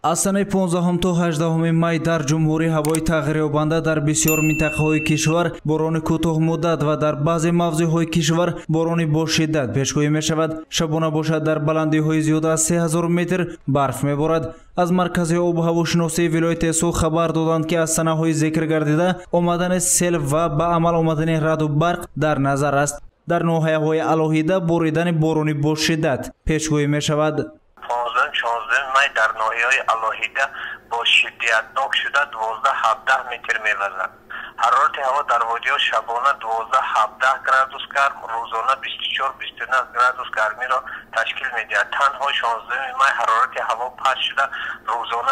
аз санаи 15 то 18 май дар ҷумҳурии ҳавои тағйирёбанда дар бисёр минтақаҳои кишвар борони кӯтоҳмуддат ва дар баъзе мавзеъҳои кишвар борони бошиддат пешгӯӣ мешавад. Шабона бошад дар баландиҳои зиёд аз 3000 метр барф меборад. аз маркази обу ҳавошиносии вилояти Суғ хабар доданд ки аз санаҳои зикр гардида омадани сел ва ба амал омадани раъду барқ дар назар аст. дар ноҳияҳои алоҳида боридани борони бошиддат пешгӯӣ мешавад. 15-16 май дар ноҳияҳои алоҳида бо шиддиятнок шуда 12-17 метр мевазад. ҳарорати ҳаво дар водиҳо шабона 12-17 градус гарм, рӯзона 24-29 градус гармиро ташкил медиҳад. танҳо 16 май ҳарорати ҳаво паст шуда рӯзона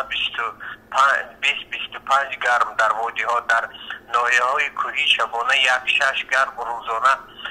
20-25 гарм дар водиҳо, дар ноҳияҳои кӯҳӣ шабона 1-6 гарм, рӯзона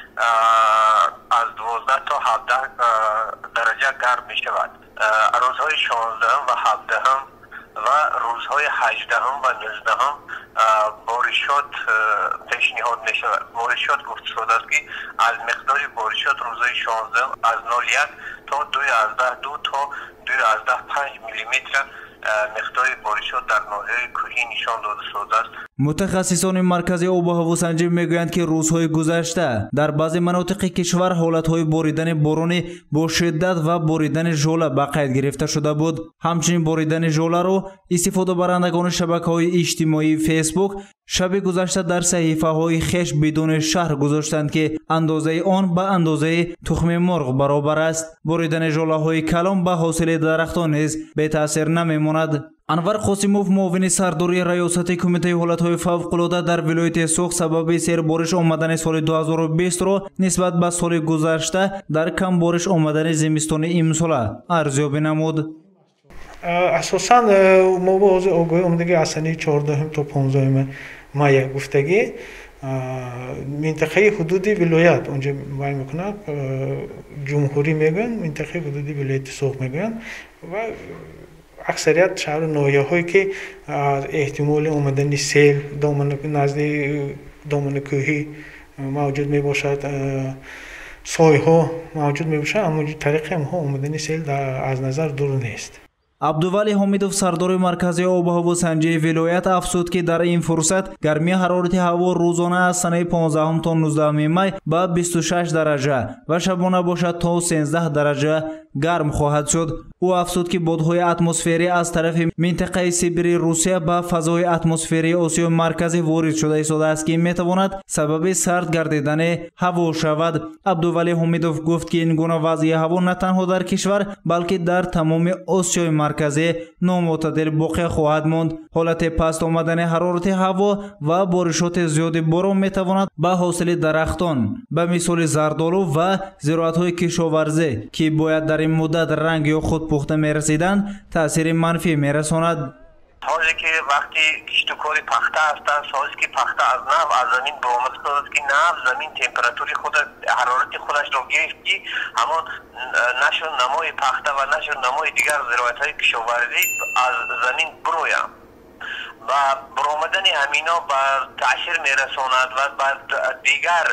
аз 12 то 17 дараҷа гарм мешавад. рӯзҳои 16 ва 17 ва рӯзҳои 18 ва 19 боришот пешниҳод мешавад. боришот гуфта шудааст ки аз миқдори боришот рӯзҳои 16 аз 0.1 то 2.2 то 2.5 миллиметр миқдори боришот дар ноҳияҳои кӯҳӣ нишон дода шудааст. мутахассисони маркази обу ҳавосанҷӣ мегӯянд ки рӯзҳои гузашта дар баъзе манотиқи кишвар ҳолатҳои боридани борони бошиддат ва боридани жола ба қайд гирифта шуда буд. ҳамчунин боридани жоларо истифодабарандагони шабакаҳои иҷтимоии фейсбук шаби гузашта дар саҳифаҳои хеш бидуни шаҳр гузоштанд ки андозаи он ба андозаи тухми мурғ баробар аст. боридани жолаҳои калон ба ҳосили дарахтон низ бетаъсир намемонад. анвар қосимов муовини сардори раёсати кумитаи ҳолатҳои фавқулода дар вилояти Суғ сабаби сербориш омадани соли 2020ро нисбат ба соли гузашта дар камбориш омадани зимистони имсола арзёбӣ намуд. асосан мо бо огоҳӣ омадагӣ аз санаи 14 то 15 май гуфтагӣ минтақаи ҳудуди вилоят онҷо бай мекунад, ҷумҳурӣ мегӯянд, минтақаи ҳудуди вилояти Суғ мегӯянд ва аксарият шаҳру ноҳияҳое ки эҳтимоли омадани сел назди домани кӯҳӣ мавҷуд мебошад, сойҳо мавҷуд мебошад, аммо тариқи онҳо омадани сел аз назар дур нест. абдували ҳомидов сардори маркази обу ҳавосанҷии вилоят афзуд ки дар ин фурсат гармии ҳарорати ҳаво рӯзона аз санаи 15 то 19 май ба 26 дараҷа ва шабона бошад то 13 дараҷа гарм хоҳад шуд. ӯ афзуд ки бодҳои атмосферӣ аз тарафи минтақаи сибири Русия ба фазои атмосферии Осиёи марказӣ ворид шуда истодааст ки метавонад сабаби сард гардидани ҳаво шавад. абдували ҳомидов гуфт ки ин гуна вазъи ҳаво на танҳо дар кишвар балки дар тамоми Осиёи марказӣ номеътадил боқӣ хоҳад монд. ҳолати паст омадани ҳарорати ҳаво ва боришоти зиёди борон метавонад ба ҳосили дарахтон ба мисоли зардолу ва зироатҳои кишоварзӣ ки бояд дар ин муддат ранг ё худпухта мерасиданд таъсири манфӣ мерасонад. ҳоле ки вақти киштукори пахта ҳастааст, ҳоле ки пахта аз нав аз замин баромад шудааст ки нав замин температури ҳарорати худашро гирифт ки ҳамон нашо намои пахта ва нашо намои дигар зироатҳои кишоварзӣ аз замин бироянд. ба баромадани ҳамино ба таъсир мерасонад ва ба дигар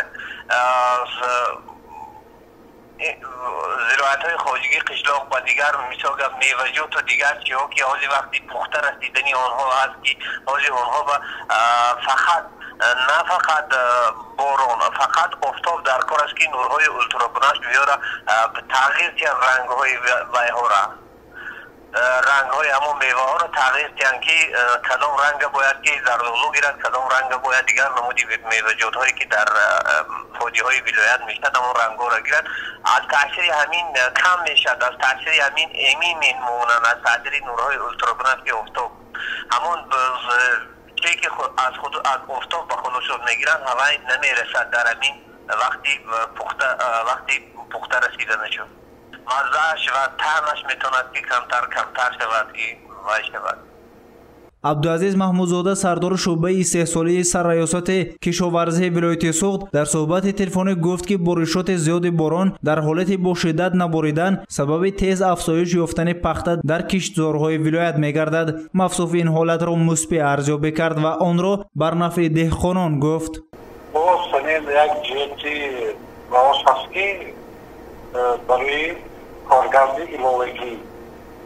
зироатҳои хоҷигии қишлоқ ба дигар мисол меваҷоту дигар чиҳо ки ҳози вақти пухта расидани онҳо аст ки ҳози онҳо ба фақат на фақат борон, фақат офтоб дар кор аст ки нурҳои ультробинafsh биёра тағйир диҳад рангҳои вайҳора, рангҳои ҳамон меваҳоро тағйир диҳанд ки кадом ранга бояд ки зардолу гирад, кадом ранга бояд дигар намуди меваҷотҳое ки дар водиҳои вилоят мешавад ҳамон рангҳоро гирад. аз таъсири ҳамин кам мешавад, аз таъсири ҳамин эмин мемонанд, аз таъсири нурҳои ультробинafshi офтоб ҳамон чие ки аз офтоб ба худошон мегиранд ҳавай намерасад дар ҳамин вақти пухта расидана шуд. маззааш ва таъмаш метавонад ки камтар шавад, вай шавад. абдуазиз маҳмудзода сардори шӯъбаи истеҳсолии сарраёсати кишоварзии вилояти Суғ дар суҳбати телефонӣ гуфт ки боришоти зиёди борон дар ҳолати бошиддат наборидан сабаби тез афзоиш ёфтани пахта дар киштзорҳои вилоят мегардад. мафсуф ин ҳолатро мусбӣ арзёбӣ кард ва онро бар нафъи деҳқонон гуфт. санен як ҷиҳати баҳос ҳаст ки барои коргарди иловагӣ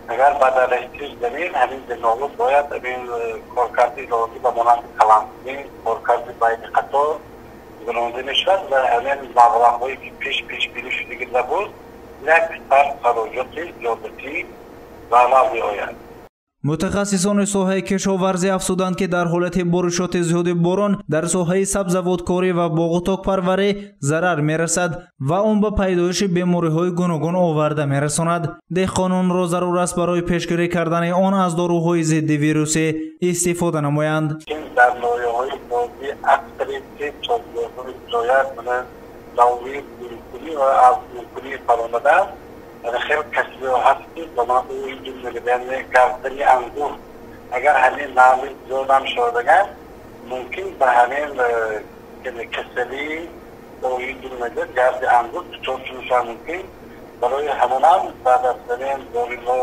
اگر بعد رسیدگی زمین همین دنیو باید این کارکردی لازم به مانند کلانتری کارکردی باید قطع گرونده میشود و همین مبلغ‌هایی که پیش بینی شده بود یک خراجات زیادتی بالا میآید. متخصصان ساحه کشاورزی افزودند که در حالت بارشات زیاد باران در ساحه سبزوادکاری و باغ و تاک پروری ضرر میرسد و آن به پیدایش بیماری‌های گوناگون آورده میرساند. دهقانان را ضرور است برای پیشگیری کردن آن از داروهای ضد ویروسی استفاده نمایند. در ناحیه‌های بازی اکثر تولیدات جایت من داروی ویروسی و از ویروسی فرآمده خیلی کسی هستی با ما این جمله بیانه گردنی انگور اگر همین نامی زودم شدگن ممکن به همین کسلی با این جمله گرد انگور توچونشا ممکن برای همونم بعد از همین دوریلو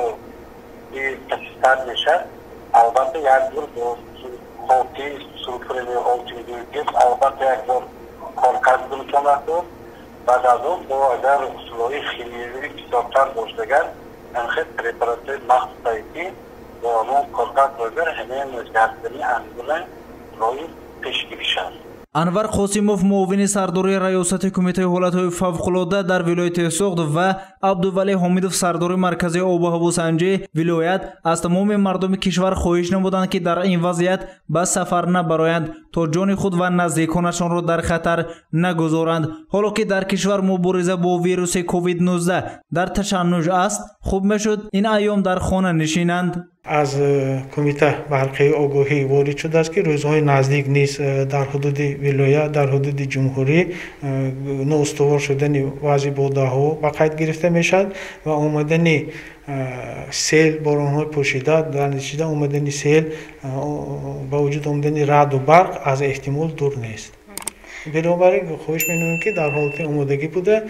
کسیستر میشه البته یک دور با خاطی سلفرلی آلتی دیگه البته یک دور کارکرد کنید بعد از اون با اگر اصولای خیمیایی بسیارتر باشدگر انخیط پریپاراتوی مخصوصی با همون کارکرد بگر همین گردنی انگوله رای پیشگیری شد. انور قاسموف معاون سرداری ریاست کمیته حالت‌های فوق‌العاده در ولایت سوخت و عبدالولی حمیدوف سرداری مرکزی آب و هواسنجی ولایت از تمام مردم کشور خواهش نمودند که در این وضعیت به سفر نبرایند تا جان خود و نزدیکانشان را در خطر نگذارند. حالا که در کشور مبارزه با ویروس کووید 19 در تشنج است، خوب میشد این ایام در خانه نشینند. از کمیته برقی آگاهی وارد شده است که روزهای نزدیک نیست در حدود ولایت در حدود جمهوری نااستوار شدن وضع باده‌ها به قید گرفته میشد و آمدن سیل باران‌های پوشیده در نتیجه آمدن سیل با وجود آمدن رعد و برق از احتمال دور نیست. بنابراین خواهش می‌کنیم که در حالت آمادگی بوده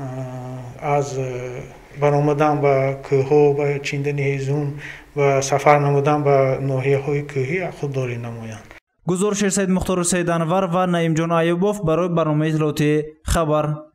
از برآمدن به کوه‌ها و چیندن هیزم و سفر نمودن به ناحیه‌های کوهی خودداری نمایند. گزارش سید مختار سید انور و نعیم جان ایوبوف برای برنامه اطلاعاتی خبر.